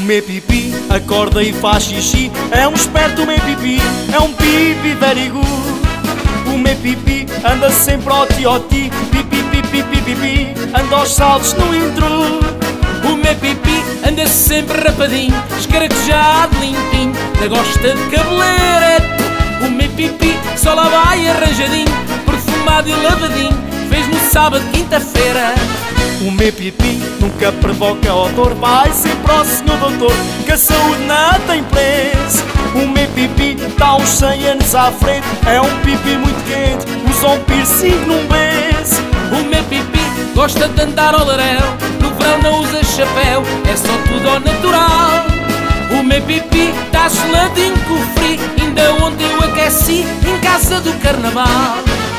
meu pipi acorda e faz xixi, é um esperto o meu pipi, é um pipi very good. O meu pipi anda sempre ao ti, pipi, pipi, pipi, pipi, anda aos saltos no intro. O meu pipi anda sempre rapadinho, escaraquejado, limpinho, gosta de cabeleira. O meu pipi só lá vai arranjadinho, perfumado e lavadinho, fez no sábado, quinta-feira. O meu pipi nunca provoca odor, vai sempre ao senhor doutor, que a saúde não tem preço. O meu pipi está uns 100 anos à frente, é um pipi muito quente, usa um piercing num beijo. O meu pipi gosta de andar ao laréu, no verão não usa chapéu, é só tudo ao natural. O meu pipi está geladinho com o frio, ainda ontem eu aqueci em casa do carnaval.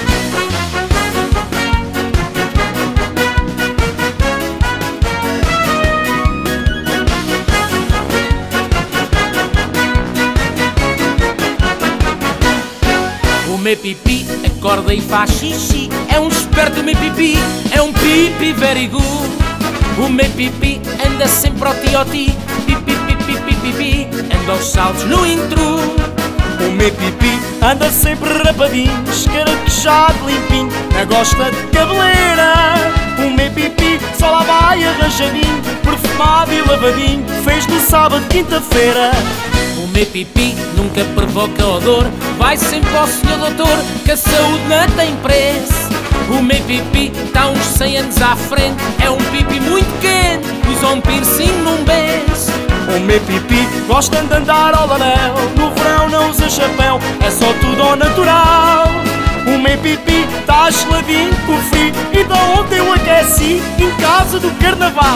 O meu pipi acorda e faz xixi, é um esperto o meu pipi, é um pipi very good. O meu pipi anda sempre ao ti, pipi, pipi, pipi, pipi, anda aos saltos no intro. O meu pipi anda sempre rapadinho, escaraquejado, limpinho, gosta de cabeleira. O meu pipi só lá vai arranjadinho, perfumado e lavadinho, fez no sábado, quinta-feira. O meu pipi nunca provoca odor, vai sempre ao senhor doutor, que a saúde não tem preço. O meu pipi está uns 100 anos à frente, é um pipi muito quente, usa um piercing num beijo. O meu pipi gosta de andar ao anel, no verão não usa chapéu, é só tudo ao natural. O meu pipi está geladinho com frio, então ontem eu aqueci em casa do carnaval.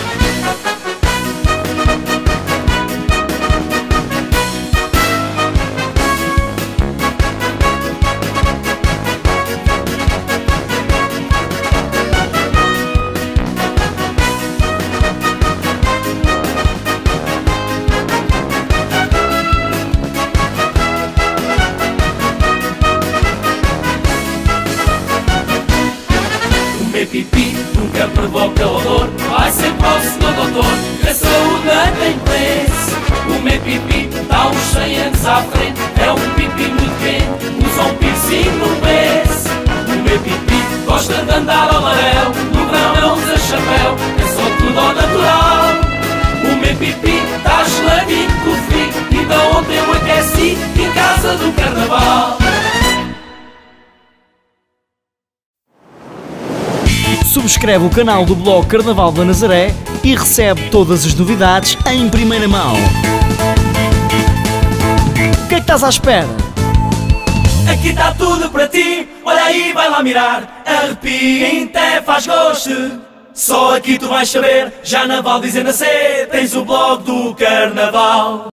O meu pipi nunca provoca odor, vai sempre ao senhor doutor, que a saúde não tem preço. O meu pipi está uns 100 anos à frente, é um pipi muito quente, usa um piercing num beijo. O meu pipi gosta de andar ao laréu, no verão não usa chapéu, é só tudo ao natural. O meu pipi está geladinho com o frio, ainda ontem eu aqueci em casa do carnaval. Subscreve o canal do blog Carnaval da Nazaré e recebe todas as novidades em primeira mão. O que é que estás à espera? Aqui está tudo para ti, olha aí, vai lá mirar, arrepia, até faz gosto. Só aqui tu vais saber, já na Val Dizenda C tens o blog do Carnaval.